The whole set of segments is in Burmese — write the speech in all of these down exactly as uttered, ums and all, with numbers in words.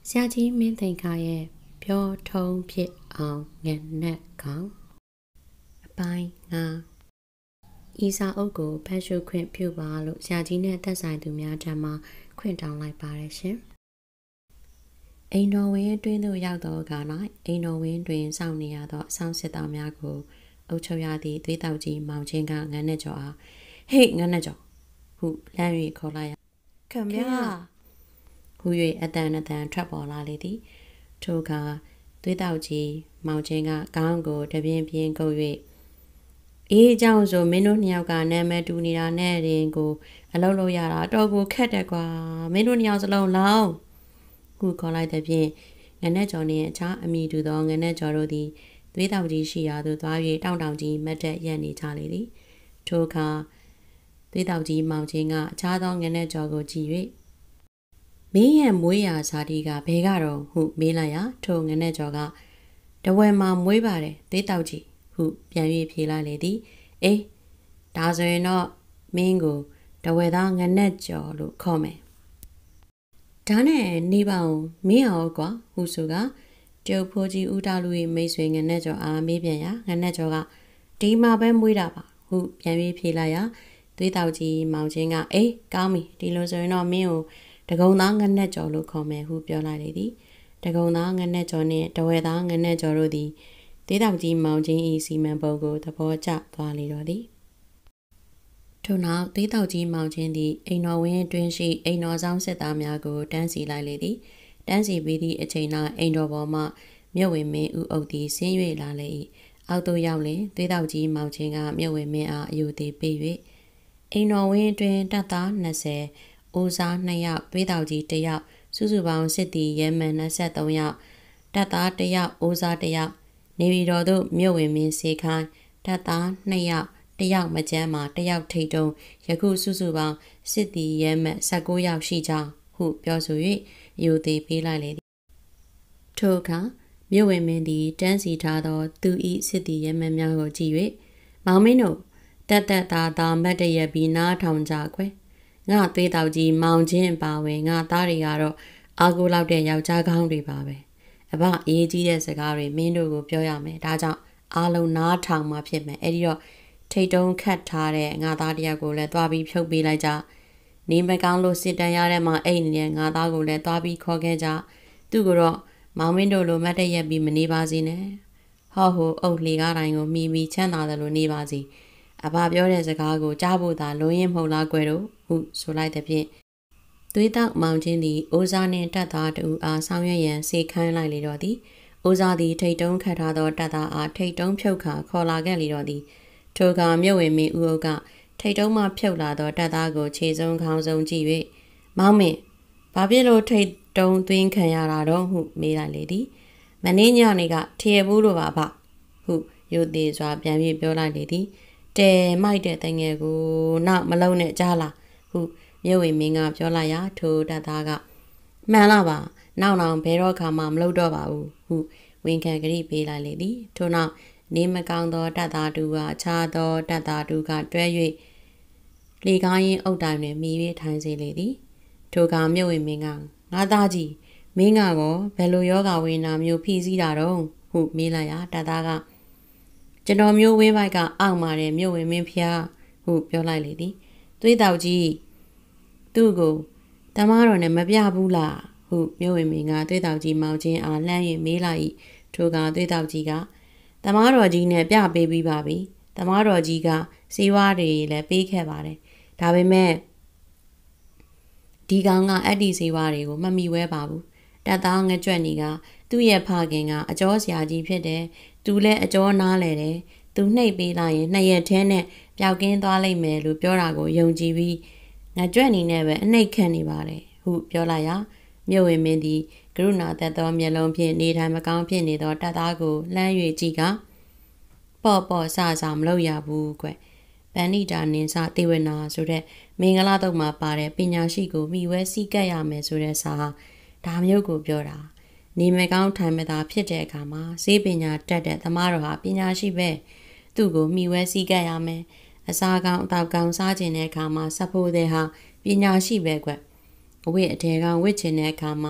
ဆရာကြီးမင်းသိန်ခါရဲ့ပြောထုံးဖြစ်အောင်ငနဲ့ကောင်အပိုင်းငါဤစာအုပ်ကိုဖတ်ရှုခွင့်ပြုပါလို့ဆရာကြီးနဲ့သက်ဆိုင်သူများထံမှခွင့်တောင်းလိုက်ပါတယ်ရှင်အိမ်တော်ဝင်းတွင်သို့ရောက်သောအခါ၌အိမ်တော်ဝင်းတွင်စောင့်နေရသောအဆောင်စစ်သားများကိုအုပ်ချုပ်ရသည့်သွေးတောက်ကြီးမောင်ချင်းကငနဲ့ကျော်အားဟေ့ငနဲ့ကျော်ဟုလမ်း၍ခေါ်လိုက်ရခင်ဗျာဟူ၍အတန်အတန်ထွက်ပေါ်လာလေသည်ထိုအခါသွေးတောက်ကြီးမောင်ချင်းကခေါင်းကိုတပြင်းပြင်းကုပ်၍အေးအကြောင်းဆိုမင်းတို့နှစ်ယောက်ကနာမည်တူနေတာနဲ့ရင်ကိုအလုပ်လုပ်ရတာတော့ကိုခက်တယ်ကွာမင်းတို့နှစ်ယောက်စလုံးလောင်းဟုခေါ်လိုက်တဲ့ဖြင့်ငနဲ့ကျော်နှင့်အခြားအမိတူသောငနဲ့ကျော်တို့သည်သွေးတောက်ကြီးရှိရာသို့သွား၍တောင်တောင်ကြီးမတ်တက်ရပ်နေကြလေသည်ထိုအခါသွေးတောက်ကြီးမောင်ချင်းကအခြားသောငနဲ့ကျော်ကိုကြည့်၍မင်းရဲ့မွေးရာဇာတိကဘယ်ကတော့ဟုမေးလိုက်ရာထိုငနဲ့ကျော်ကတဝယ်မှာမွေးပါတယ်သွေးတောက်ကြီးဟုပြန်၍ဖြေလိုက်လေသည်အေးဒါဆိုရင်တော့မင်းကိုတဝယ်သားငနဲ့ကျော်လို့ခေါ်မယ်ဒါနဲ့နေပါအောင်မင်းအောင်ကွာဟုဆိုကကျုပ်ဖိုးကြီးဦးတာလူ၏မိတ်ဆွေငနဲ့ကျော်အားမေးပြန်ရာငနဲ့ကျော်ကဒီမှာပဲမွေးတာပါဟုပြန်၍ဖြေလိုက်ရာသွေးတောက်ကြီးမောင်ချင်းကအေးကောင်းပြီဒီလိုဆိုရင်တော့မင်းကိုတကုံသားငနဲ့ကျော်လို့ခေါ်မယ်ဟုပြောလိုက်လေသည်တကုံသားငနဲ့ကျော်နှင့်တဝဲသားငနဲ့ကျော်တို့သည်သွေးတောက်ကြီးမောင်ချင်း၏စီမံပုံကိုသဘောကျသွားလေတော့သည်ထို့နောက်သွေးတောက်ကြီးမောင်ချင်းသည်အိမ်တော်ဝင်းတွင်ရှိအိမ်တော်ဆောင်စစ်သားများကိုတန်းစီလိုက်လေသည်တန်းစီပြီးသည့်အချိန်၌အိမ်တော်ပေါ်မှမြတ်ဝင်မင်းဦးအုပ်သည်ဆင်း၍လာလေ၏အောက်သို့ရောက်လျင်သွေးတောက်ကြီးမောင်ချင်းကမြတ်ဝင်မင်းအားအယူသည်ပေး၍အိမ်တော်ဝင်းတွင်တပ်သားနှစ်ဆယ်အိုးစားနှစ်ယောက်သွေးတောက်ကြီးတစ်ယောက်စုစုပေါင်းစစ်သည်ရဲမှန်၂၃ယောက်တပ်သားတစ်ယောက်အိုးစားတစ်ယောက်နေပြည်တော်သို့မြို့ဝင်မင်းစေခိုင်းတပ်သားနှစ်ယောက်တစ်ယောက်မကျန်းမှာတစ်ယောက်ထိတ်တုံးယခုစုစုပေါင်းစစ်သည်ရဲမှန်၁၉ယောက်ရှိကြောင်းဟုပြောဆို၍ယူသည်ပေးလိုက်လေသည်ထိုအခါမြို့ဝင်မင်းသည်တန်းစီထားသောသူ၏စစ်သည်ရဲမှန်များကိုကြည့်၍မောင်မင်းတို့တက်တက်သားသားမတ်တရက်ပြီးနားထောင်ကြခွဲငါသွေးတောက်ကြီးမောင်ချင်းပါဝင်ငါသားတွေကတော့အာကိုလောက်တဲ့ယောက်ျားကောင်းတွေပါပဲအဘအေးကြီးတဲ့စကားတွေမင်းတို့ကိုပြောရမယ်ဒါကြောင့်အားလုံးနားထောင်မှဖြစ်မယ်အဲ့ဒီတော့ထိတ်တုံးခတ်ထားတဲ့ငါသားတယောက်ကိုလည်းသွားပြီးဖြုတ်ပေးလိုက်ကြနေမကောင်းလို့စစ်တမ်းရတဲ့မှာအိတ်နေတဲ့ငါသားကိုလည်းသွားပြီးခေါ်ခဲ့ကြသူ့ကိုတော့မောင်မင်းတို့လိုမတ်တရက်ပြီးမနေပါစေနဲ့ဟောဟိုအုပ်လေကားတိုင်းကိုမိမိချမ်းသာတယ်လို့နေပါစေအဘပြောတဲ့စကားကိုကြားဖို့သာလုံးရင်မဟုတ်လားကွယ်တို့ဟုဆိုလိုက်တဲ့ဖြင့်သွေးတောက်မောင်ချင်းသည်အိုးစားနှင့်တပ်သားတူအားဆောင်ရွက်ရန်စေခိုင်းလိုက်လေတော့သည်အိုးစားသည်ထိတ်တုံးခတ်ထားသောတပ်သားအားထိတ်တုံးဖြုတ်ခါခေါ်လာခဲ့လေတော့သည်ထိုအခါမြုပ်ဝင်မင်းဦးအုပ်ကထိတ်တုံးမှဖြုတ်လာသောတပ်သားကိုခြေစုံခေါင်းစုံကြည့်၍မောင်မင်းဘာဖြစ်လို့ထိတ်တုံးသွင်းခံရတာတော့ဟုမေးလိုက်လေသည်မင်းညနေကထရဘူးလို့ပါဗျဟုရုတ်သေးစွာပြန်ပြီးပြောလိုက်လေသည်တဲမိုက်တဲ့တငယ်ကိုနောက်မလုံးနဲ့ကြားလားဟုမြုပ်ဝင်မင်းကပြောလိုက်ရာထိုတပ်သားကမှန်လားပါနောက်နောက်ဘယ်တော့ခါမှမလုပ်တော့ပါဘူးဟုဝန်ခံကြိပေးလိုက်လေသည်ထို့နောက်နေမကောင်းသောတပ်သားတူကအခြားသောတပ်သားတူကတွဲ၍လေကားရင်အုတ်တိုင်တွင်မိ၍ထိုင်စေလေသည်ထိုကမြုပ်ဝင်မင်းကငါသားကြီးမင်းကကောဘယ်လိုယောဂဝိနာမျိုးဖိစီးတာတော့ဟုမေးလိုက်ရာတပ်သားကကျွန်တော်မျိုးဝင်းပိုက်ကအောက်မာတဲ့မြုပ်ဝင်မင်းဖျားဟုပြောလိုက်လေသည်သွေးတောက်ကြီးသူ့ကိုတမားတော်နဲ့မပြဘူးလားဟုမြုပ်ဝင်မင်းကသွေးတောက်ကြီးမောင်ချင်းအားလှမ်း၍မေးလိုက်၏ထိုကသွေးတောက်ကြီးကတမားတော်ကြီးနဲ့ပြပေးပြီးပါပြီတမားတော်ကြီးကစီဝါးတွေလည်းပေးခဲ့ပါတယ်ဒါပေမဲ့ဒီကောင်ကအဲ့ဒီစီဝါးတွေကိုမမီဝဲပါဘူးတပ်သားငကြွက်နေကသူ့ရဲ့ဖခင်ကအကျော်ဆရာကြီးဖြစ်တယ်သူလည်းအကျော်နားလဲတယ်သူနှိပ်ပေးလိုက်ရင်နှစ်ရက်ထဲနဲ့ပျောက်ကင်းသွားလိမ့်မယ်လို့ပြောတာကိုယုံကြည်ပြီးငကြွက်နေနဲ့ပဲအနှိပ်ခံနေပါတယ်ဟုပြောလိုက်ရာမြုပ်ဝင်မင်းသည်ကရုဏာသက်သောမျက်လုံးဖြင့်နေထိုင်မကောင်းဖြစ်နေသောတပ်သားကိုလှမ်း၍ကြည့်ကပေါ့ပေါ့ဆဆမလုပ်ရဘူးကွပဏိတာနင်းစသေဝနာဆိုတဲ့မင်္ဂလာတုတ်မှာပါတဲ့ပညာရှိကိုမိဝဲစီးကပ်ရမယ်ဆိုတဲ့စာဟာဒါမျိုးကိုပြောတာနေမကောင်းထိုင်မသာဖြစ်တဲ့အခါမှာစေပညာတက်တဲ့သမားတော်ဟာပညာရှိပဲသူ့ကိုမိဝဲစီးကပ်ရမယ်အစာကောင်းအသောက်ကောင်းစားခြင်းတဲ့အခါမှာစဖို့တဲ့ဟာပညာရှိပဲကွအဝိအထေကောင်ဝစ်ခြင်းတဲ့အခါမှာကြ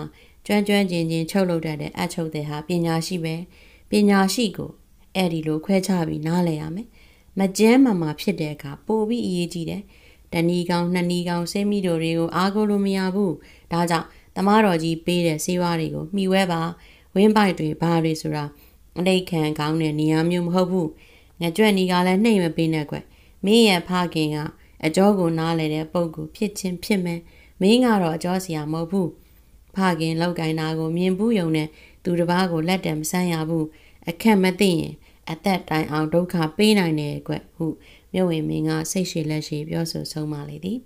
ကျွမ်းကျွမ်းကျင်ကျင်ချုပ်လုပ်တတ်တဲ့အချုပ်တွေဟာပညာရှိပဲပညာရှိကိုအဲ့ဒီလိုခွဲခြားပြီးနားလည်ရမယ်မကျန်းမာမှာဖြစ်တဲ့အခါပိုပြီးအရေးကြီးတယ်တဏီကောင်နှစ်နီကောင်စိတ်မိတို့တွေကိုအားကိုးလို့မရဘူးဒါကြောင့်သမားတော်ကြီးပေးတဲ့စေဝါတွေကိုမှီဝဲပါဝင်းပိုက်တွေဘာတွေဆိုတာအလိတ်ခံကောင်းတဲ့နေရာမျိုးမဟုတ်ဘူးငကြွက်နီကလည်းနှိမ့်မပေးနဲ့ကွမင်းရဲ့ဖခင်ကအကျောကိုနားလေတဲ့ပုံကိုဖြစ်ချင်းဖြစ်မယ်မင်းကတော့အကျောစရာမဟုတ်ဘူးဖခင်လောက်ကင်တာကိုမြင်ဘူးယုံနဲ့သူတစ်ပါးကိုလက်တံမဆန်းရဘူးအခက်မသိရင်အသက်တိုင်အောင်ဒုက္ခပေးနိုင်တယ်ကွဟုမြုပ်ဝင်မင်းကစိတ်ရှိလက်ရှိပြောဆိုဆုံးမလေသည်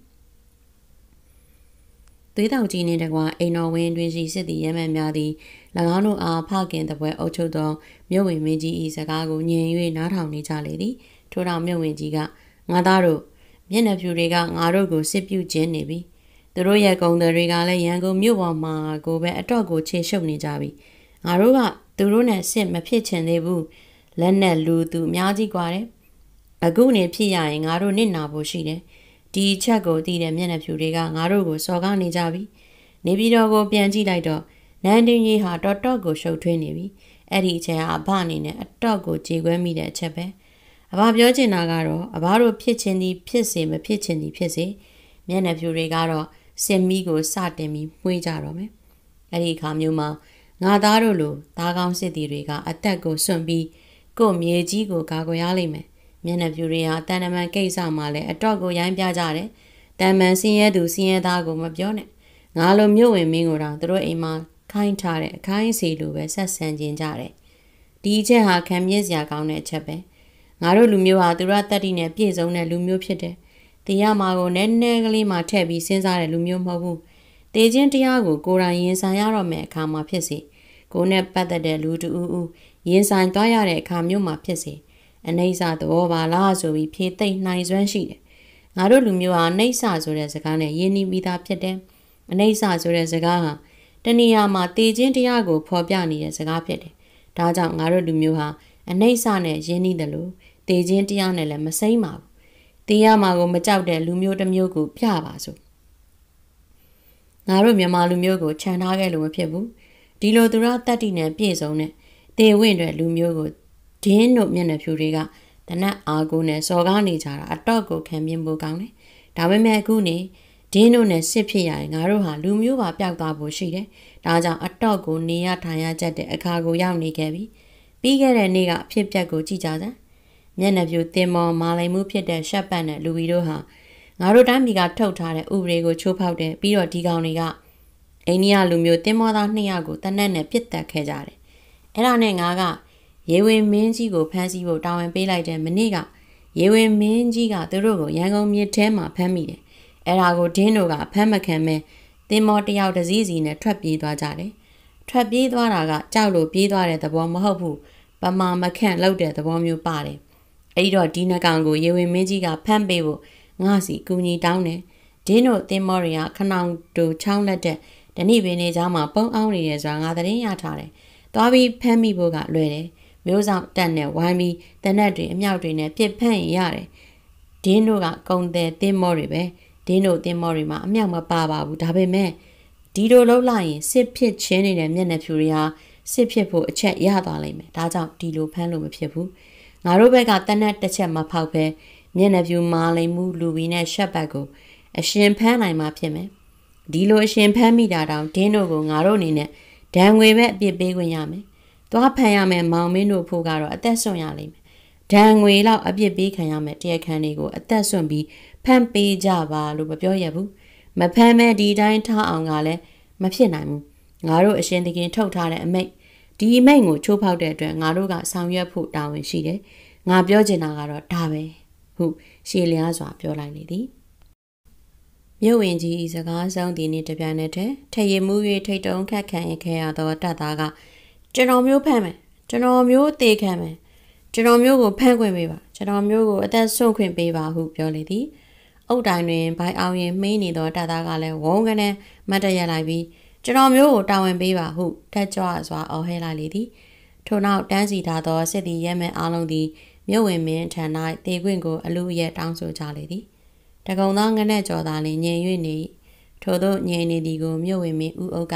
သွေးတောင်ကြီးနှင့်တကွာအိမ်တော်ဝင်းတွင်ရှိစစ်သည်ရဲမှန်များသည်၎င်းတို့အားဖခင်တပွဲအုပ်ချုပ်သောမြုပ်ဝင်မင်းကြီး၏စကားကိုညင်၍နားထောင်နေကြလေသည်ထို့နောက်မြုပ်ဝင်ကြီးကငါသားတို့မျက်နှာဖြူတွေကငါတို့ကိုစစ်ပြုခြင်းနေပြီသူတို့ရဲ့ကုံတွေကလည်းရန်ကုန်မြို့ပေါ်မှာကိုပဲအတော့ကိုခြေရှုပ်နေကြပြီငါတို့ကသူတို့နဲ့စစ်မဖြစ်ချင်သေးဘူးလက်နဲ့လူသူအများကြီးกว่าတယ်အခုနေဖြစ်ရရင်ငါတို့နစ်နာဖို့ရှိတယ်ဒီချက်ကိုသိတဲ့မျက်နှာဖြူတွေကငါတို့ကိုစော်ကားနေကြပြီနေပြည်တော်ကိုပြန်ကြည့်လိုက်တော့နန်းတင်းကြီးဟာတော်တော်ကိုရှုပ်ထွေးနေပြီအဲ့ဒီအချက်ဟာအဘအနေနဲ့အတော့ကိုကြေခွဲမိတဲ့အချက်ပဲအဘပြောချင်တာကတော့အဘတို့ဖြစ်ချင်သည်ဖြစ်စေမဖြစ်ချင်သည်ဖြစ်စေမျက်နှာဖြူတွေကတော့စင်မီကိုစတင်ပြီးမှွေးကြတော့မယ်အဲ့ဒီအခါမျိုးမှာငါသားတို့လိုသားကောင်းစစ်သည်တွေကအသက်ကိုစွန့်ပြီးကို့မြေကြီးကိုကာကွယ်ရလိမ့်မယ်မျက်နှာဖြူတွေဟာတန်တမန်ကိစ္စမှာလည်းအတော့ကိုရိုင်းပြကြတယ်တန်မန်စင်းရဲသူစင်းရဲသားကိုမပြောနဲ့ငါလိုမြို့ဝင်မင်းကိုတော့သူတို့အိမ်မှာခိုင်းထားတဲ့အခိုင်းအစီလိုပဲဆက်ဆံကျင်ကြတယ်ဒီအချက်ဟာခံမြင့်စရာကောင်းတဲ့အချက်ပဲငါတို့လူမျိုးဟာသူရတတ္တိနဲ့ပြည့်စုံတဲ့လူမျိုးဖြစ်တယ်တရားမှာကိုနည်းနည်းကလေးမှထည့်ပြီးစဉ်းစားတဲ့လူမျိုးမဟုတ်ဘူးတေခြင်းတရားကိုကိုယ်တိုင်ရင်ဆိုင်ရတော့မယ့်အခါမှာဖြစ်စေကိုယ်နဲ့ပတ်သက်တဲ့လူတူဦးဦးရင်ဆိုင်သွားရတဲ့အခါမျိုးမှာဖြစ်စေအနိစ္စသဘောပါလားဆိုပြီးဖြေသိမ့်နိုင်စွမ်းရှိတယ်ငါတို့လူမျိုးဟာအနိစ္စဆိုတဲ့စကားနဲ့ယဉ်နီးပြီးသားဖြစ်တယ်အနိစ္စဆိုတဲ့စကားဟာတဏှာမှာတေခြင်းတရားကိုဖော်ပြနေတဲ့စကားဖြစ်တယ်ဒါကြောင့်ငါတို့လူမျိုးဟာအနိစ္စနဲ့ယဉ်နီးတယ်လို့တေခြင်းတရားနဲ့လည်းမစိမ့်ပါဘူးတရားမှာကိုမကြောက်တဲ့လူမျိုးတစ်မျိုးကိုပြပါစို့ငါတို့မြန်မာလူမျိုးကိုခြံထားခဲ့လို့မဖြစ်ဘူးဒီလိုသူရတတ္တိနဲ့ပြည့်စုံတဲ့တေဝင့်တွေလူမျိုးကိုဒင်းတို့မျက်နှာဖြူတွေကတနတ်အာကိုနဲ့စော်ကားနေကြတာအတော့ကိုခံပြင်းဖို့ကောင်းတယ်ဒါပေမဲ့အခုနေဒင်းတို့နဲ့စစ်ဖြစ်ရရင်ငါတို့ဟာလူမျိုးပါပျောက်သွားဖို့ရှိတယ်ဒါကြောင့်အတော့ကိုနေရထိုင်ရကြတဲ့အခါကိုရောက်နေခဲ့ပြီပြီးခဲ့တဲ့နေ့ကအဖြစ်ပြက်ကိုကြည့်ကြစမ်းမျက်နှာဖြူတင်မော်မာလိမ်မှုဖြစ်တဲ့ရှက်ပတ်နဲ့လူဝီတို့ဟာငါတို့တိုင်းပြည်ကထုတ်ထားတဲ့ဥပဒေကိုချိုးဖောက်တယ်ပြီးတော့ဒီကောင်တွေကအိန္ဒိယလူမျိုးတင်မောသားနှစ်ယောက်ကိုတနက်နဲ့ပြစ်တက်ခဲ့ကြတယ်အဲ့ဒါနဲ့ငါကရေဝင်မင်းကြီးကိုဖမ်းဆီးဖို့တာဝန်ပေးလိုက်တဲ့မနေ့ကရေဝင်မင်းကြီးကသူတို့ကိုရန်ကုန်မြစ်ထဲမှာဖမ်းမိတယ်အဲ့ဒါကိုဒင်းတို့ကဖမ်းမခံမဲတင်မောတယောက်တစည်းစီနဲ့ထွက်ပြေးသွားကြတယ်ထွက်ပြေးသွားတာကကြောက်လို့ပြေးသွားတဲ့သဘောမဟုတ်ဘူးပမာမခန့်လောက်တဲ့သဘောမျိုးပါတယ်အဲ့တော့ဒီနှကောင်ကိုရေဝင်မင်းကြီးကဖမ်းပေးဖို့ငါစီကူညီတောင်းတယ်ဒင်းတို့တင်မောတွေကခနောင်တူချောင်းလက်တဲ့ဓနိပင်နေเจ้าမှာပုံအောင်နေတယ်ဆိုတာငါသတင်းရထားတယ်သွားပြီးဖမ်းမိဖို့ကလွယ်တယ်မျိုးဆောင်တက်နဲ့ဝိုင်းပြီးတနက်တွေအမြောက်တွေနဲ့ပြစ်ဖမ်းရင်ရတယ်ဒင်းတို့ကကုံတယ်တင်မောတွေပဲဒင်းတို့တင်မောတွေမှာအမြောက်မပါပါဘူးဒါပေမဲ့ဒီလိုလှုပ်လိုက်ရင်စစ်ဖြစ်ချင်းနေတဲ့မျက်နှာဖြူတွေဟာစစ်ဖြစ်ဖို့အချက်ရသွားလိမ့်မယ်ဒါကြောင့်ဒီလိုဖမ်းလို့မဖြစ်ဘူးငါတို့ဘက်ကတနက်တစ်ချက်မဖောက်ပဲမျက်နှာဖြူမာလိမ်မှုလူဝီနဲ့ရှက်ပတ်ကိုအရှင်ဖမ်းနိုင်မှာဖြစ်မယ်ဒီလိုအရှင်ဖမ်းမိတာတောင်ဒင်းတို့ကိုငါတို့အနေနဲ့ဒဏ်ငွေပဲအပြစ်ပေးခွင့်ရမယ်သွားဖမ်းရမယ်မောင်မင်းတို့ဖို့ကတော့အသက်ဆွန့်ရလိမ့်မယ်ဒဏ်ငွေလောက်အပြစ်ပေးခံရမယ်တရားခံတွေကိုအသက်ဆွန့်ပြီးဖမ်းပေးကြပါလို့မပြောရဘူးမဖမ်းမဲဒီတိုင်းထားအောင်ကလည်းမဖြစ်နိုင်ဘူးငါတို့အရှင်သခင်ထုတ်ထားတဲ့အမိန့်ဒီအမိန့်ကိုချိုးဖောက်တဲ့အတွက်ငါတို့ကဆောင်ရွက်ဖို့တာဝန်ရှိတယ်ငါပြောချင်တာကတော့ဒါပဲဟုရှေလျားစွာပြောလိုက်လေသည်မြို့ဝင်ကြီးစကားဆောင်ဒီနေ့တပြိုင်နက်တည်းထရည်မှု၍ထိတ်တုံးခတ်ခံရခဲ့ရသောတပ်သားကကျွန်တော်မျိုးဖမ်းမယ်ကျွန်တော်မျိုးတေခံမယ်ကျွန်တော်မျိုးကိုဖမ်းခွင့်ပေးပါကျွန်တော်မျိုးကိုအသက်ဆုံးခွင့်ပေးပါဟုပြောလေသည်အုတ်တိုင်တွင်ဘိုင်အောင်ရင်မင်းနေသောတပ်သားကလည်းဝုန်းကနေမတ်တရလိုက်ပြီးကျွန်တော်မျိုးကိုတာဝန်ပေးပါဟုထက်ကြွစွာအော်ဟဲလိုက်လေသည်ထို့နောက်တန်းစီထားသောစစ်သည်ရဲမှန်အားလုံးသည်မြို့ဝင်မင်းထံ၌တေခွင့်ကိုအလူအယက်တောင်းဆိုကြလေသည်တကုံသောငနဲ့ကြော်သားလင်ငြိမ်၍နေထို့သောငြိမ်နေသည်ကိုမြို့ဝင်မင်းဦးအုပ်က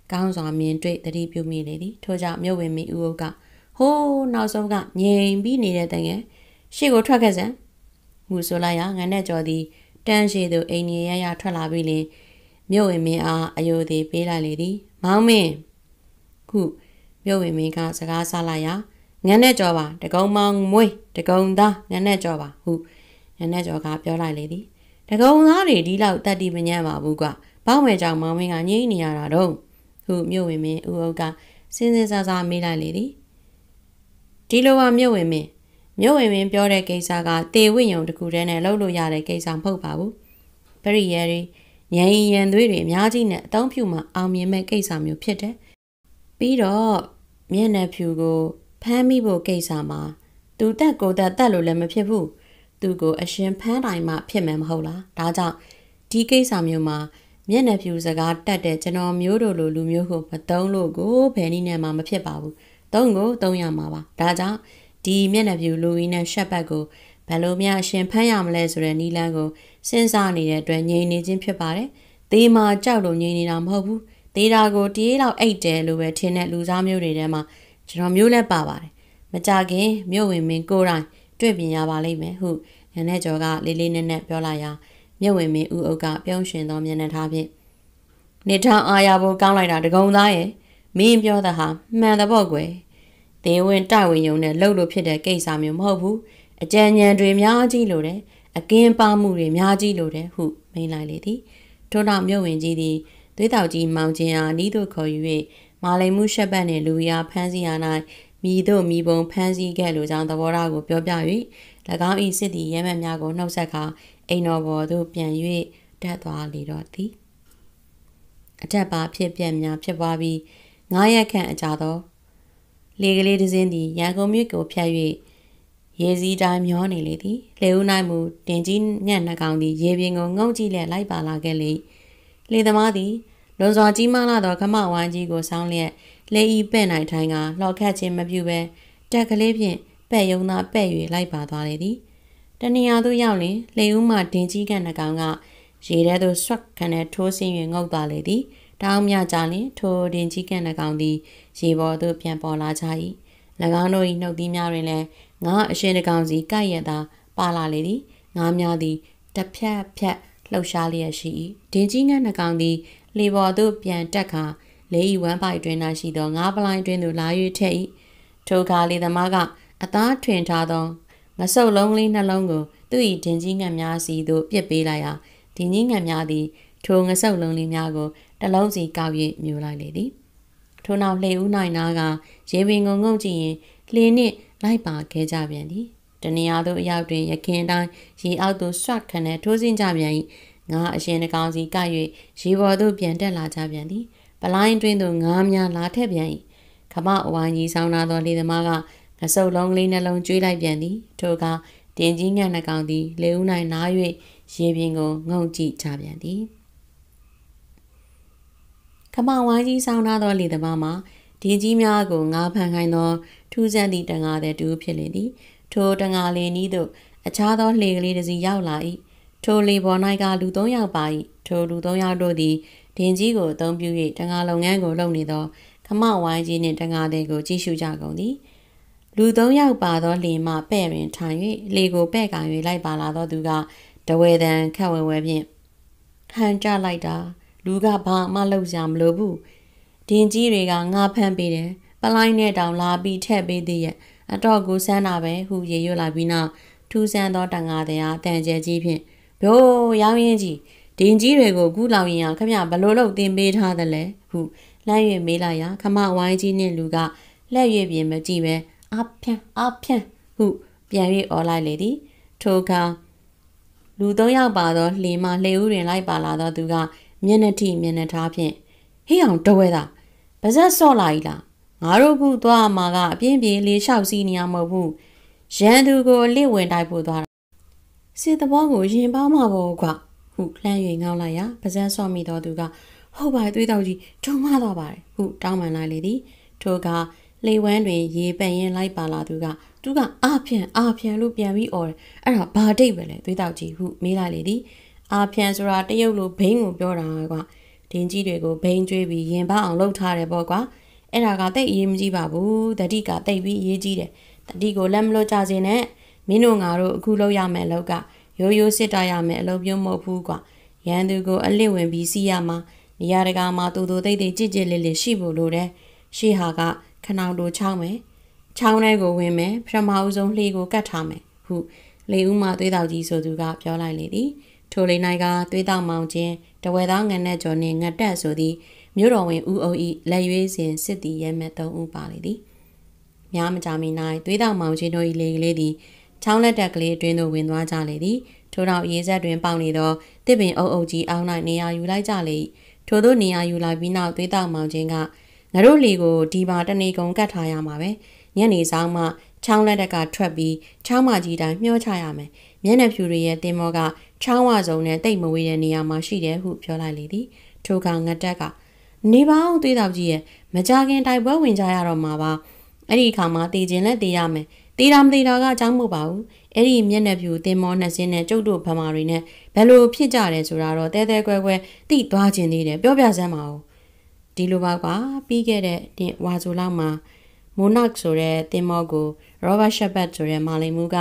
ကောင်းစွာမြင်တွေ့သတိပြုမိလေသည်ထို့ကြောင့်မြို့ဝင်မင်းဦးအုပ်ကဟိုးနောက်ဆုံးကငြိမ်ပြီးနေတဲ့တငယ်ရှေ့ကိုထွက်ခဲ့စမ်းမှုဆိုလိုက်ရာငနဲ့ကျော်သည်တန်းရှိသူအိမ်ကြီးရရထွက်လာပြီးလင်မြို့ဝင်မင်းအားအယိုသည်ပေးလိုက်လေသည်မောင်မင်းခုမြို့ဝင်မင်းကစကားဆလိုက်ရာငနဲ့ကျော်ပါတကုံမောင်မွေးတကုံသားငနဲ့ကျော်ပါဟုငနဲ့ကျော်ကပြောလိုက်လေသည်တကုံသားတွေဒီလောက်တတ်တိမညံ့ပါဘူးကွာဘောက်မယ်ကြောင့်မောင်မင်းကငြိမ့်နေရတာတော့ဟုမြို့ဝင်မင်းဦးအုပ်ကစဉ်းစဉ်းစားစားမေးလိုက်လေသည်ဒီလိုပါမြို့ဝင်မင်းမြို့ဝင်မင်းပြောတဲ့ကိစ္စကတေဝိယုံတခုတည်းနဲ့လှုပ်လို့ရတဲ့ကိစ္စမဟုတ်ပါဘူးပရိယေရီညင်ရန်သွေးတွေအများကြီးနဲ့အသုံးပြုမှအောင်မြင်မဲ့ကိစ္စမျိုးဖြစ်တယ်ပြီးတော့မျက်နှာဖြူကိုဖမ်းမိဖို့ကိစ္စမှာသူတက်ကိုတက်တက်လို့လည်းမဖြစ်ဘူးသူကိုအရှင်ဖမ်းတိုင်းမှဖြစ်မယ်မဟုတ်လားဒါကြောင့်ဒီကိစ္စမျိုးမှာမျက်နှာဖြူစကားတက်တဲ့ကျွန်တော်မျိုးတို့လိုလူမျိုးကိုမတုံးလို့ကိုဘယ်နည်းနဲ့မှမဖြစ်ပါဘူးတုံးကိုတုံးရမှာပါဒါကြောင့်ဒီမျက်နှာဖြူလူကြီးနဲ့ရှက်ပတ်ကိုဘယ်လိုမှအရှင်ဖမ်းရမလဲဆိုတဲ့နီလန်းကိုစဉ်းစားနေတဲ့အတွက်ငြိမ်နေခြင်းဖြစ်ပါတယ်သေမာကြောက်လို့ငြိမ်နေတာမဟုတ်ဘူးသေတာကိုတေးလောက်အိတ်တယ်လို့ပဲထင်တဲ့လူသားမျိုးတွေထဲမှာကျွန်တော်မျိုးလည်းပါပါတယ်မကြခင်မြို့ဝင်မင်းကိုတိုင်းတွေ့ပြင်ရပါလိမ့်မယ်ဟုငနဲ့ကျော်ကလေးလေးနက်နက်ပြောလိုက်ရာမြို့ဝင်မင်းဦးအုပ်ကပြုံးရှင်သောမျက်နှာထားဖြင့်နေထောင်အာရဖို့ကောင်းလိုက်တာတကုံသားရဲ့မင်းပြောတာဟာမှန်တဲ့ပေါ့ကွယ်ဒေဝင်တိုက်ဝင်ယုံနဲ့လှုပ်လို့ဖြစ်တဲ့ကိစ္စမျိုးမဟုတ်ဘူးအကြံဉာဏ်တွေများကြီးလိုတယ်အကင်းပါမှုတွေများကြီးလိုတယ်ဟုမိန်လိုက်လေသည်ထို့နောက်မြို့ဝင်ကြီးသည်သွေးတောက်ကြီးမောင်ချင်းအားနီးသို့ခေါ်ယူ၍မာလိမ်မှုရှက်ပတ်နှင့်လူရဖမ်းဆီးရ၌မိတို့မိဘုံဖမ်းဆီးခဲ့လိုကြောင်းသဘောထားကိုပြောပြ၍၎င်း၏စစ်သည်ရဲမက်များကိုနှုတ်ဆက်ခါအိမ်တော်ပေါ်သို့ပြန်၍တက်သွားလေတော့သည်အထက်ပါဖြစ်ပြက်များဖြစ်ပွားပြီးငါးရက်ခန့်အကြာသောလေကလေးတစ်စင်းသည်ရန်ကုန်မြို့ကိုဖြတ်၍ရေစည်းတိုင်းမျောနေလေသည်လေဦးနိုင်မူတင်ကြီးညံ့နှကောင်သည်ရေပြင်ကိုငုံကြည့်လျက်လိုက်ပါလာခဲ့လေလေသမားသည်လွန်စွာကြီးမားလာသောခမဝိုင်းကြီးကိုဆောင်းလျက်လေဤပဲ့နိုင်ထိုင်းကလှော်ခတ်ခြင်းမပြုဘဲတက်ကလေးဖြင့်ပဲ့ယုံသာပဲ့၍လိုက်ပါသွားလေသည်တနေရာသို့ရောက်လင်လေဦးမှတင်ကြီးကနှကောင်ကရေထဲသို့ဆွတ်ခနဲ့ထိုးဆင်း၍ငုတ်သွားလေသည်တောင်းမြကြလင်ထိုတင်ကြီးကနှကောင်သည်ရေပေါ်သို့ပြန်ပေါ်လာကြ၏၎င်းတို့၏နှုတ်သီးများတွင်လည်းငါအရှင်တကောင်စီကိုက်ရသာပါလာလေသည်ငါများသည်တစ်ဖြတ်ဖြတ်လှုပ်ရှားလျက်ရှိ၏ဒင်ကြီးငှက်နှကောင်သည်လေပေါ်သို့ပြန်တက်ခါလေဤဝမ်းပိုက်တွင်၌ရှိသောငါးပလိုင်းတွင်သို့လာ၍ထက်၏ထိုအခါလေသမားကအသားထွင်ထားသောငဆုပ်လုံးလေးနှလုံးကိုသူ၏ဒင်ကြီးငှက်များစီသို့ပြစ်ပေးလိုက်ရာဒင်ကြီးငှက်များသည်ထိုငဆုပ်လုံးလေးများကိုတစ်လုံးစီကောက်၍မြူလိုက်လေသည်ထိုနောက်လှေဦးနိုင်နာကရေပင်ကိုငုံကြည့်ရင်လှေနှင့်လိုက်ပါခဲ့ကြပြန်သည်တနေရာသို့အရောက်တွင်ရခင်တိုင်းရေအောက်သို့ဆွတ်ခနဲ့ထိုးဆင်းကြပြန်၏ငါအရှင်တကောင်စီက၍ရေပေါ်သို့ပြန်တက်လာကြပြန်သည်ပလိုင်းတွင်သို့ငါးများလာထက်ပြန်၏ခမအဝိုင်းကြီးဆောင်းလာသောလေသမားကငဆုပ်လုံးလေးနှလုံးကျွေးလိုက်ပြန်သည်ထိုကတင်ကြီးငှက်နှကောင်သည်လေဦး၌နား၍ရေပြင်ကိုငုံကြည့်ကြပြန်သည်ခမဝိုင်းကြီးဆောင်းလာသောလေသမားမှာဒီကြီးများကိုငါဖန်ခိုင်းသောထူးဆန်းသည့်တံငါသည်တူဖြစ်လေသည်ထိုတံငါလေးနီးသို့အခြားသောလှေကလေးတစ်စီးရောက်လာ၏ထိုလေပေါ်၌ကလူသုံးယောက်ပါ၏ထိုလူသုံးယောက်တို့သည်ဒင်ကြီးကိုအသုံးပြု၍တံငါလုပ်ငန်းကိုလုပ်နေသောခမဝိုင်းကြီးနှင့်တံငါသည်ကိုကြည့်ရှုကြကုန်သည်လူသုံးယောက်ပါသောလှေမှပဲ့တွင်ထိုင်၍လှေကိုပဲ့ကင်၍လိုက်ပါလာသောသူကတဝဲတန်ခက်ဝဲဝဲဖြင့်ဟန်ကြလိုက်တာလူကဘာမှလုပ်ကြမလို့ဘူးဒင်ကြီးတွေကငါဖမ်းပေးတယ်ပလိုင်းနဲ့တောင်လာပြီးထက်ပေးသေးရဲ့အတော့ကိုဆန်းတာပဲဟုရေရွတ်လာပြီးနောက်ထူးဆန်းသောတန်ငါတဲ့အားတန်ကျဲကြီးဖြင့်ဘိုးရောင်းရင်ကြီးဒင်ကြီးတွေကိုကူးလောင်ရင်အောင်ခမဘလို့လို့တင်ပေးထားသလဲဟုလှမ်း၍မေးလိုက်ရာခမဝိုင်းကြီးနှင့်လူကလှည့်၍ပြင်မကြည့်ပဲအဖြန်းအဖြန်းဟုပြန်၍အော်လိုက်လေသည်ထိုအခါလူသုံးယောက်ပါသောလှေမှလှေဦးတွင်လိုက်ပါလာသောသူကမျက်နှာထိမျက်နှာထားဖြင့်ဟေးအောင်တဝဲသားပါဇက်ဆော့လာ၏လားငါတို့ခုသွားမှာကအပြင်းပြေလေးလျှောက်စီးနေရမဟုတ်ဘူးရန်သူကိုအလစ်ဝင်တိုက်ဖို့သွားတာစစ်သဘောကိုရင်ပါမှာပေါ့ကွာဟုလှမ်း၍ငေါက်လိုက်ရာပါဇက်ဆော့မိသောသူကဟုတ်ပါသွေးတောက်ကြီးထုံမသွားပါတယ်ဟုတောင်းပန်လိုက်လေသည်ထိုကလေဝမ်းတွင်ရေပန်ရင်လိုက်ပါလာသူကသူကအာဖြန်အာဖြန်လို့ပြန်ပြီးអော်တယ်အဲ့ဒါဘာဒိတ်ပဲလဲသွေးတောက်ကြီးဟုမေးလိုက်လေသည်အာဖြန်ဆိုတာတရုတ်လိုဘိန်းကိုပြောတာကွာဒင်းကြီးတွေကိုဘိန်းကျွေးပြီးရင်ပေါအောင်လှုပ်ထားတယ်ပေါ့ကွာအဲ့ဒါကတိတ်အရေးမကြီးပါဘူးတတိကတိတ်ပြီးအရေးကြီးတယ်တတိကိုလက်မလွတ်ကြစေနဲ့မင်းတို့ငါတို့အခုလုပ်ရမယ့်အလုပ်ကရိုးရိုးစစ်တာရမယ့်အလုပ်မျိုးမဟုတ်ဘူးကွာရန်သူကိုအလစ်ဝင်ပြီးစီးရမှာနေရာတကာမှာတူတူတိတ်တိတ်ကြစ်ကြစ်လေးလေးရှိဖို့လိုတယ်ရှေ့ဟာကခနောင်တို့ချောင်းမယ်ချောင်းထဲကိုဝင်မယ်ပထမဦးဆုံးလှေကိုကတ်ထားမယ်ဟုလေဦးမသွေးတောက်ကြီးဆိုသူကပြောလိုက်လေသည်ထိုလေနိုင်ကသွေးတောက်မောင်ချင်းတဝဲသားငနဲ့ကျော်နှင့်ငတက်ဆိုသည်မြို့တော်ဝင်ဦးအုပ်၏လက်ရွေးစဉ်စစ်တီရဲမဲ့သုံးဦးပါလေသည်များမကြမီ၌သွေးတောက်မောင်ချင်းတို့၏လေကလေးသည်ချောင်းလက်တက်ကလေးအတွင်းသို့ဝင်သွားကြလေသည်ထို့နောက်ရေဆက်တွင်ပေါက်နေသောတစ်ပင်အုပ်အုပ်ကြီးအောင်း၌နေရာယူလိုက်ကြလေထို့သောနေရာယူလိုက်ပြီးနောက်သွေးတောက်မောင်ချင်းကငါတို့လေကိုဒီပါတနေကုန်ကတ်ထားရမှာပဲညနေဆောင်မှချောင်းလက်တက်ကထွက်ပြီးချောင်းမကြီးတိုင်းမျှောချရမယ်မျက်နှာဖြူတွေရဲ့တင်မောကချောင်းဝစုံနဲ့တိတ်မဝေးတဲ့နေရာမှာရှိတယ်ဟုပြောလိုက်လေသည်ထိုကငတက်ကနေပါအောင်သွေးတောက်ကြီးရဲ့မကြခင်တိုက်ပွဲဝင်ကြရတော့မှာပါအဲ့ဒီအခါမှာတည်ခြင်းလက်တည်ရမယ်တည်တာမတည်တာကအကြောင်းမဟုတ်ပါဘူးအဲ့ဒီမျက်နှာဖြူတင်မောနှစ်စင်းနဲ့ကျုပ်တို့ဗမာတွေနဲ့ဘယ်လိုဖြစ်ကြတယ်ဆိုတာတော့တဲတဲကွဲကွဲသိသွားခြင်းသေးတယ်ပြောပြစမ်းပါဦးဒီလိုပါကွာပြီးခဲ့တဲ့တင်ဝါဆိုလောက်မှာမိုနက်ဆိုတဲ့တင်မောကိုရောဘတ်ရှက်ဘတ်ဆိုတဲ့မာလီမူက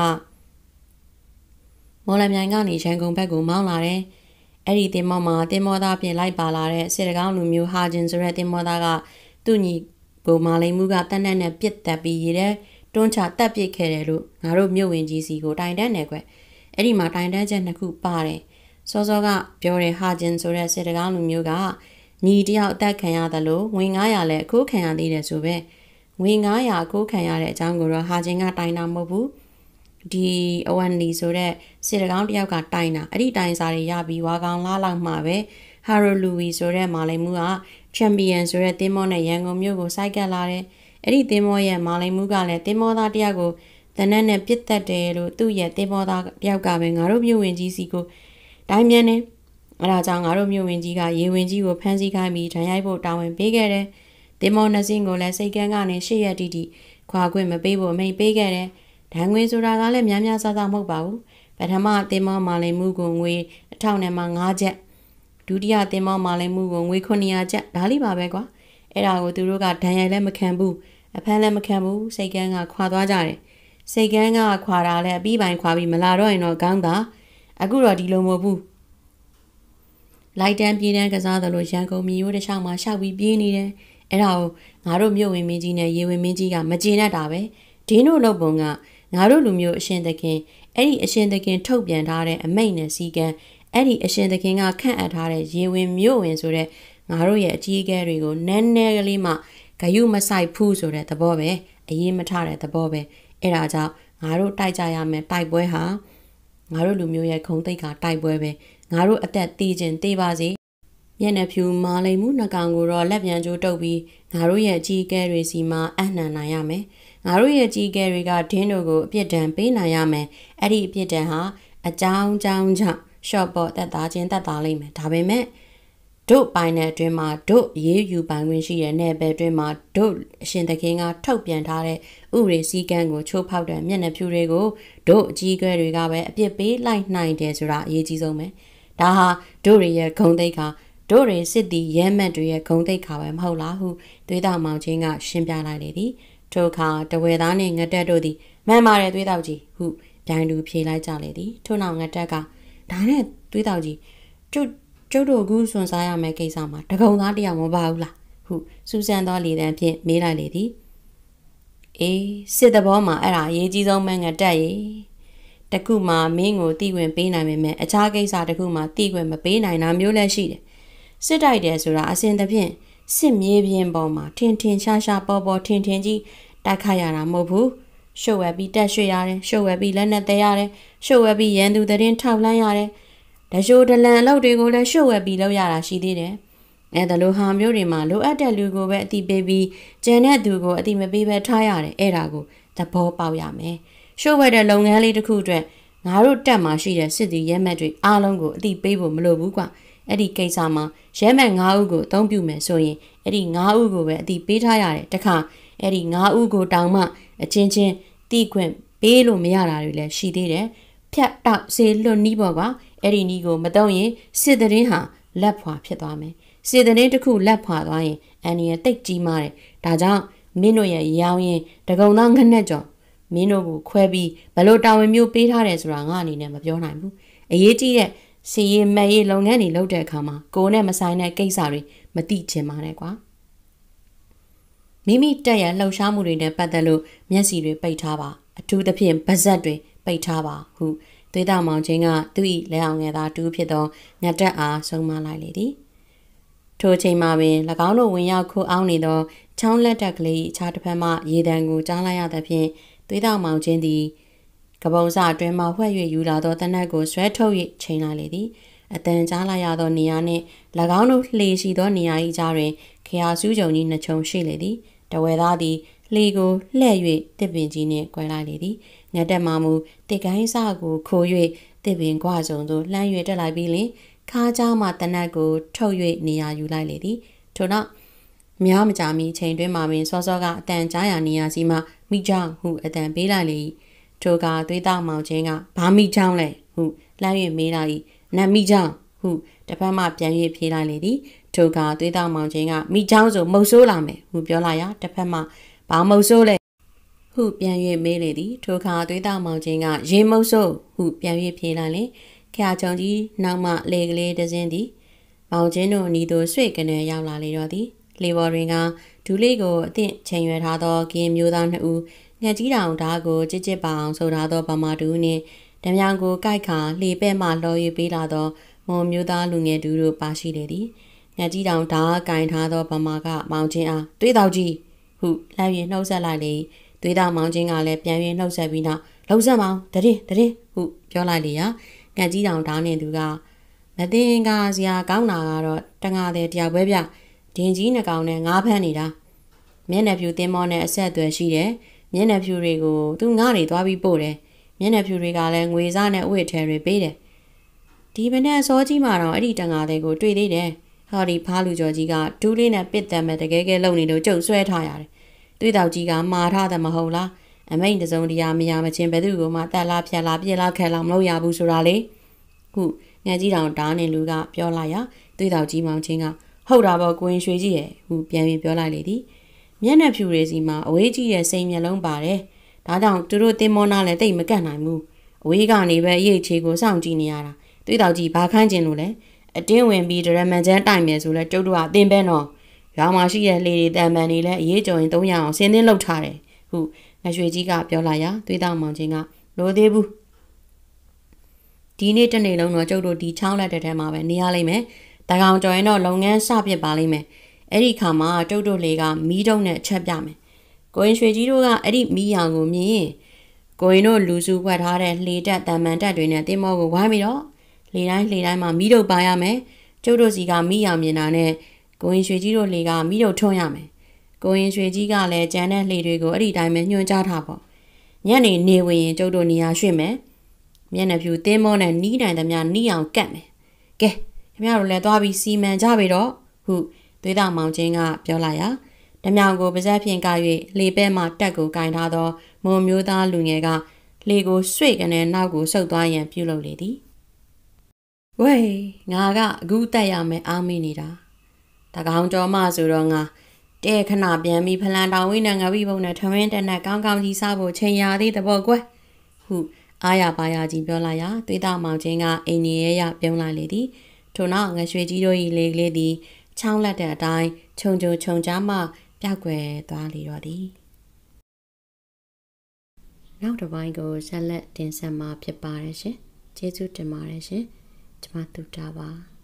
မော်လမြိုင်ကနေရန်ကုန်ဘက်ကိုမောင်းလာတယ်။အဲ့ဒီတင်မောမှာတင်မောသားပြင်လိုက်ပါလာတဲ့စစ်တကောင်းလူမျိုးဟာဂျင်ဆိုတဲ့တင်မောသားကသူ့ညီကိုမာလီမူကတန်းတန်းနဲ့ပြစ်တက်ပြီးရတဲ့တွန်းချတက်ပစ်ခဲ့တယ်လို့ငါတို့မြို့ဝင်ကြီးစီကိုတိုင်တန်းနေကွ။အဲ့ဒီမှာတိုင်တန်းချက်နှစ်ခုပါတယ်။စောစောကပြောတဲ့ဟာဂျင်ဆိုတဲ့စစ်တကောင်းလူမျိုးကညီတယောက်အသက်ခံရတယ်လို့ငွေငါးရာလဲအခုခံရသေးတယ်ဆိုပဲငွေငါးရာအခုခံရတဲ့အကြောင်းကိုတော့ဟာဂျင်ကတိုင်တာမဟုတ်ဘူး။ဒီအဝန်လီဆိုတဲ့စစ်တကောင်းတယောက်ကတိုင်တာအဲ့ဒီတိုင်စာတွေရပြီးဝါကောင်လားလောက်မှပဲဟာရိုလူဝီဆိုတဲ့မာလိန်မှုကချန်ပီယံဆိုတဲ့တင်းမောနဲ့ရန်ကုန်မြို့ကိုစိုက်ကပ်လာတယ်အဲ့ဒီတင်းမောရဲ့မာလိန်မှုကလည်းတင်းမောသားတယောက်ကိုတနက်နဲ့ပြစ်တက်တယ်လို့သူ့ရဲ့တင်းမောသားတယောက်ကပဲငါတို့မြို့ဝင်ကြီးစီကိုတိုင်းမြန်နေအဲ့ဒါကြောင့်ငါတို့မြို့ဝင်ကြီးကရေဝင်ကြီးကိုဖမ်းဆီးခိုင်းပြီးဒဏ်ရိုက်ဖို့တာဝန်ပေးခဲ့တယ်တင်းမောနှစ်စင်းကိုလည်းစိတ်ကန်းကနေရှေ့ရက်တီတီခွာခွင့်မပေးဖို့အမိန့်ပေးခဲ့တယ်ဒဏ်ငွေဆိုတာကလည်းများများဆဆမဟုတ်ပါဘူးပထမသင်္ဘောမာလိန်မှုကိုငွေတစ်ထောင်နဲ့မှငါးကျပ်ဒုတိယသင်္ဘောမာလိန်မှုကိုငွေခုနှစ်ရာကျပ်ဒါလေးပါပဲကွာအဲ့ဒါကိုသူတို့ကဒဏ်ရိုက်လည်းမခံဘူးအဖမ်းလည်းမခံဘူးစိတ်ကန်းကခွာသွားကြတယ်စိတ်ကန်းကခွာတာလည်းအပြီးပိုင်းခွာပြီးမလာတော့ရင်တော့ကောင်းတာအခုတော့ဒီလိုမဟုတ်ဘူးလိုက်တန်းပြေးတန်းကစားသလိုရန်ကုန်မြို့ရိုးတစ်ချောင်းမှာရှောက်ပြီးပြေးနေတယ်အဲ့ဒါကိုငါတို့မြို့ဝင်မင်းကြီးနဲ့ရေဝင်မင်းကြီးကမကျေနပ်တာပဲဒင်းတို့လုပ်ပုံကငါတို့လူမျိုးအရှင်သခင်အဲ့ဒီအရှင်သခင်ထုတ်ပြန်ထားတဲ့အမိန့်နဲ့စီကံအဲ့ဒီအရှင်သခင်ကခန့်အပ်ထားတဲ့ရေဝင်မြို့ဝင်ဆိုတဲ့ငါတို့ရဲ့အကြီးအကဲတွေကိုနည်းနည်းကလေးမှဂယုမဆိုင်ဘူးဆိုတဲ့သဘောပဲအရေးမထားတဲ့သဘောပဲအဲ့ဒါကြောင့်ငါတို့တိုက်ကြရမယ်တိုက်ပွဲဟာငါတို့လူမျိုးရဲ့ခုံသိက္ခာတိုက်ပွဲပဲငါတို့အသက်သေးခြင်းသေးပါစေမျက်နှာဖြူမာလိမ်မှုနှကောင်ကိုတော့လက်ပြန်ကျိုးတုပ်ပြီးငါတို့ရဲ့အကြီးအကဲတွေစီမှာအနှံနိုင်ရမယ်ငါတို့ရဲ့ကြီးကဲတွေကဒင်းတို့ကိုအပြစ်ဒဏ်ပေးနိုင်ရမယ်အဲ့ဒီအပြစ်ဒဏ်ဟာအကြောင်းကြောင်းကြောင့်ရှော့ပေါ်တက်သားချင်းတက်သားလိမ့်မယ်ဒါပေမဲ့တို့ပိုင်တဲ့အတွင်းမှာတို့ရေးယူပိုင်ခွင့်ရှိတဲ့နယ်ပယ်အတွင်းမှာတို့အရှင်သခင်ကထုတ်ပြန်ထားတဲ့ဥပဒေစည်းကမ်းကိုချိုးဖောက်တဲ့မျက်နှာဖြူတွေကိုတို့အကြီးအကဲတွေကပဲအပြစ်ပေးလိုက်နိုင်တယ်ဆိုတာအရေးကြီးဆုံးပဲဒါဟာတို့တွေရဲ့ဂုဏ်သိက္ခာတို့တွေစစ်တီရဲမက်တွေရဲ့ဂုဏ်သိက္ခာပဲမဟုတ်လားဟုသွေးသားမောင်ချင်းကရှင်းပြလိုက်လေသည်ထိုအခါတဝဲသားနှင့်ငတက်တို့သည်မှန်ပါတယ်သွေးတောက်ကြီးဟုပြိုင်တူဖြေလိုက်ကြလေသည်ထို့နောက်ငတက်ကဒါနဲ့သွေးတောက်ကြီးကျုပ်ကျုပ်တို့ကူးစွန်စားရမယ့်ကိစ္စမှာတကုံသားတယောက်မပါဘူးလားဟုစူးစမ်းသောလေတံဖြင့်မေးလိုက်လေသည်အေးစစ်တဘောမှာအဲ့ဒါအရေးကြီးဆုံးမှငတက်ရေတခုမှမင်းကိုတီးဝင်ပေးနိုင်ပေမဲ့အခြားကိစ္စတခုမှတီးဝင်မပေးနိုင်တာမျိုးလည်းရှိတယ်စစ်တိုက်တယ်ဆိုတာအစဉ်သဖြင့်စစ်မြေပြင်ပေါ်မှာထင်ထင်ရှားရှားပေါ်ပေါ်ထင်ထင်ကြီးတိုက်ခိုက်ရတာမဟုတ်ဘူးရှုပ်ဝဲပြီးတက်ရွှေ့ရတယ်ရှုပ်ဝဲပြီးလက်နဲ့တဲရတယ်ရှုပ်ဝဲပြီးရန်သူသတင်းထောက်လှမ်းရတယ်တရှိုးဒလန်အလုပ်တွေကိုလည်းရှုပ်ဝဲပြီးလုပ်ရတာရှိသေးတယ်အဲဒါလိုဟာမျိုးတွေမှာလိုအပ်တဲ့လူကိုပဲအတိပေးပြီးကျန်တဲ့သူကိုအတိမပေးပဲထားရတယ်အဲ့ဒါကိုသဘောပေါက်ရမယ်ရှုပ်ဝဲတဲ့လုပ်ငန်းလေးတစ်ခုအတွက်ငါတို့တက်မှာရှိတဲ့စစ်တီရဲမက်တွေအားလုံးကိုအတိပေးဖို့မလိုဘူးကွာအဲ့ဒီကိစ္စမှာရဲမက်၅ဦးကိုအသုံးပြုမယ်ဆိုရင်အဲ့ဒီ၅ဦးကိုပဲအတိပေးထားရတယ်တခါအဲ့ဒီ၅ဦးကိုတောင်မှအချင်းချင်းတီးခွင့်ပေးလို့မရတာတွေလည်းရှိသေးတယ်ဖြတ်တောက်စေလွတ်နီးပေါ့ကွာအဲ့ဒီနီးကိုမတော့ရင်စစ်တရင်ဟာလက်ဖွာဖြစ်သွားမယ်စေတနေတစ်ခုလက်ဖွာသွားရင်အန်နီရဲ့တိတ်ကြီးမားတယ်ဒါကြောင့်မင်းတို့ရဲ့ရောင်းရင်တကုံသားငနဲ့ကြော်မင်းတို့ကိုခွဲပြီးဘလို့တာဝန်မျိုးပေးထားတယ်ဆိုတာငါအနေနဲ့မပြောနိုင်ဘူးအရေးကြီးတဲ့စီရင်မဲ့ရေးလုပ်ငန်းတွေလုပ်တဲ့အခါမှာကိုယ်နဲ့မဆိုင်တဲ့ကိစ္စတွေမသိချင်ပါနဲ့ကွာမိမိတက်ရလှုပ်ရှားမှုတွေနဲ့ပတ်သက်လို့မျက်စိတွေပိတ်ထားပါအထူးသဖြင့်ပါးစပ်တွေပိတ်ထားပါဟုသွေးသားမောင်ချင်းကသူ့၏လက်အောင်ငယ်သားတူဖြစ်သောညတက်အားဆုံးမလိုက်လေသည်ထိုချိန်မှာပင်၎င်းတို့ဝင်ရောက်ခိုးအောင်နေသောချောင်းလက်တက်ကလေးအခြားတစ်ဖက်မှရေတံကိုကြားလိုက်ရသဖြင့်သွေးသားမောင်ချင်းသည်ကပုံစအတွင်းမှဝှက်၍ယူလာသောတနက်ကိုဆွဲထုတ်၍ချိန်လိုက်လေသည်အတန်ကြားလိုက်ရသောနေရာနှင့်၎င်းတို့လှေရှိသောနေရာ၏ကြားတွင်ခရာစူးကြုံကြီးနှစ်ချုံရှိလေသည်တဝဲသားသည်လှေကိုလှဲ့၍တစ်ပင်ကြီးနှင့်ကွဲလိုက်လေသည်ငတ်တက်မှမူတစ်ကိုင်းစကိုခိုး၍တစ်ပင်ကွာစုံသို့လှမ်း၍တက်လိုက်ပြီးလင်ခါးကြားမှတနက်ကိုထုတ်၍နေရာယူလိုက်လေသည်ထို့နောက်များမကြာမီချိန်တွင်မှပင်စောစောကအတန်ကြားရာနေရာစီမှမိကြောင်ဟုအတန်ပေးလိုက်လေထိုကသွေးသားမောင်ချင်းကဘာမိကြောင်လဲဟုလှမ်း၍မေးလိုက်၏နတ်မိကြောင်ဟုတစ်ဖက်မှပြန်၍ဖြေလိုက်လေသည်ထိုကသွေးသားမောင်ချင်းကမိကြောင်ဆိုမုတ်ဆိုးလာမယ်ဟုပြောလိုက်ရာတစ်ဖက်မှဘာမုတ်ဆိုးလဲဟုပြန်၍မေးလေသည်ထိုခါသွေးသားမောင်ချင်းကရေမုတ်ဆိုးဟုပြန်၍ဖြေလိုက်လေခရချုံကြီးနောက်မှလေကလေးတစင်းသည်မောင်ချင်းတို့နီးသို့ဆွေကနေရောက်လာလေတော့သည်လေပေါ်တွင်ကဒူးလေးကိုအသင့်ချိန်ရွယ်ထားသောကင်းမျိုးသားနှစ်ဦးငှက်ကြီးတောင်ဓာတ်ကိုကြစ်ကြစ်ပအောင်ဆိုထားသောဗမာတူနှင့်ဓမြောင်ကိုကိုက်ခါလှေပဲ့မှလှော်၍ပေးလာသောမွန်မျိုးသားလူငယ်တူတို့ပါရှိလေသည်ငှက်ကြီးတောင်ဓာတ်ကင်ထားသောဗမာကမောင်ချင်းအားသွေးတော်ကြီးဟုလှမ်း၍နှုတ်ဆက်လိုက်လေသွေးတော်မောင်ချင်းကလည်းပြန်၍နှုတ်ဆက်ပြီးနောက်လှုပ်ဆက်မောင်တရင်တရင်ဟုပြောလိုက်လေရာငှက်ကြီးတောင်ဓာတ်နှင့်သူကမသိင်္ဂါစရာကောင်းတာကတော့တငါတဲ့တရားပွဲပြဒင်ကြီးနှကောင်နဲ့ငါးဖမ်းနေတာမျက်နှာဖြူတင်းမောနဲ့အဆက်အသွယ်ရှိတယ်မျက်နှာဖြူတွေကိုသူငါ့နေသွားပြီးပို့တယ်မျက်နှာဖြူတွေကလည်းငွေစားနဲ့အဝတ်ထဲတွေပေးတယ်ဒီမနဲ့အစောကြီးမှတော့အဲ့ဒီတငါတဲ့ကိုတွေ့သေးတယ်ဟောဒီဖားလူကျော်ကြီးကဒူးလေးနဲ့ပစ်တယ်မဲ့တကယ်ကဲလုံနေလို့ကြုတ်ဆွဲထားရတယ်သွေးတောက်ကြီးကမာထားတယ်မဟုတ်လားအမိန်တစုံတရာမရမချင်းဘယ်သူကိုမှတက်လာဖြက်လာပြက်လာခက်လာမလုပ်ရဘူးဆိုတာလေခုငှက်ကြီးတောင်ဓာတ်နဲ့လူကပြောလိုက်ရသွေးတောက်ကြီးမောင်ချင်းကဟုတ်တာပေါ့ကိုရင်ရွှေကြီးရဲ့ဟုပြန်ပြီးပြောလိုက်လေသည်မျက်နှာဖြူတွေစီမှာအဝေးကြီးရဲ့စိန်မျက်လုံးပါတယ်ဒါကြောင့်သူတို့တင်မောနာလည်းတိတ်မကတ်နိုင်ဘူးအဝေးကနေပဲအရေးချေကိုစောင့်ကြည့်နေရတာသွေးတောက်ကြီးဘာခန်းကျင်လို့လဲအတင်းဝင်ပြီးဒရမန်ချမ်းတိုင်မယ်ဆိုလဲကျုပ်တို့ကအတင်းပဲနော်ရွာမှာရှိတဲ့လေတွေတန်ပန်တွေလည်းအရေးကြုံရင်သုံးရအောင်ဆင်းသင်းလုပ်ထားတယ်ဟုငရွှေကြီးကပြောလိုက်ရာသွေးတောက်မောင်ချင်းကလိုသေးဘူးဒီနေ့တနေ့လုံးတော့ကျုပ်တို့ဒီချောင်းလက်တဲ့ထဲမှာပဲနေရလိမ့်မယ်တကောင်ကြော်ရင်တော့လုပ်ငန်းစပစ်ပါလိမ့်မယ်အဲ့ဒီခါမှာကျုပ်တို့လေကမီးတုံးနဲ့ချက်ပြမယ်ကိုရင်ရွှေကြီးတို့ကအဲ့ဒီမီးရောင်ကိုမြင်ကိုရင်တို့လူစုခွက်ထားတဲ့လှေတက်တံမန်တက်တွေနဲ့တင်းမောကိုဝိုင်းပြီးတော့လှေတိုင်းလှေတိုင်းမှာမီးတုပ်ပါရမယ်ကျုပ်တို့စီကမီးရောင်မြင်တာနဲ့ကိုရင်ရွှေကြီးတို့လေကမီးတုပ်ထွန်းရမယ်ကိုရင်ရွှေကြီးကလည်းကြမ်းတဲ့လှေတွေကိုအဲ့ဒီတိုင်းပဲညွှန်ကြားထားပေါ့ညနေနေဝင်ရင်ကျုပ်တို့နေရာရွှေ့မယ်မျက်နှာဖြူတင်းမောနဲ့နီးနိုင်သမျှနီးအောင်ကတ်မယ်ကဲခင်ဗျားတို့လည်းသွားပြီးစီမံကြပြီတော့ဟုသွေးတောင်မောင်ချင်းကပြောလိုက်ရာဓမြောင်ကိုပါဇက်ဖြင့်က၍လေပဲ့မှတက်ကိုကင်ထားသောမွန်မျိုးသားလူငယ်ကလေကိုဆွေ့ကနေနောက်ကိုဆုပ်သွားရန်ပြုလုပ်လေသည်ဝေးငါကအခုတက်ရမယ်အားမီနေတာတကောင်ကျော်မဆိုတော့ငါတဲခဏပြန်ပြီးဖလန်တောင်ဝင်းနဲ့ငါဝိဘုံနဲ့ထမင်းတက်နဲ့ကောင်းကောင်းကြီးစားဖို့ချိန်ရသေးတဘောကွယ်ဟုအားရပါရကြီးပြောလိုက်ရာသွေးသားမောင်ချင်းကအိမ်ကြီးရဲ့ရပြုံးလိုက်လေသည်ထို့နောက်ငရွှေကြီးတို့၏လေကလေးသည်ချောင်းလက်တဲ့အတိုင်းခြုံခြုံခြုံကြားမှပြောက်ွယ်သွားလေတော့သည်နောက်တစ်ပိုင်းကိုဆက်လက်တင်ဆက်မှာဖြစ်ပါတယ်ရှင်ကျေးဇူးတင်ပါတယ်ရှင်ကျွန်မတူတာပါ